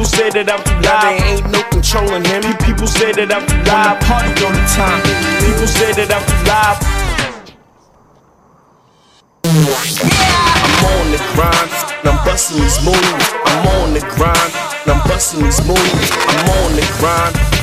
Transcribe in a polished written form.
People say that I'm too Now loud. there ain't no controlling him. People say that I'm too loud. Wanna party all the time. People say that I'm too loud. I'm on the grind, and I'm busting these moves. I'm on the grind, and I'm busting these moves. I'm on the grind,